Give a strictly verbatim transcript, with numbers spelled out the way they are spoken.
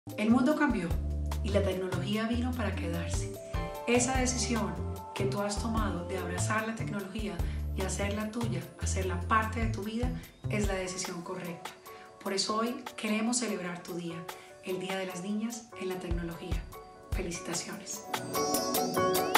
El mundo cambió y la tecnología vino para quedarse. Esa decisión que tú has tomado de abrazar la tecnología y hacerla tuya, hacerla parte de tu vida, es la decisión correcta. Por eso hoy queremos celebrar tu día, el Día de las Niñas en la Tecnología. Felicitaciones.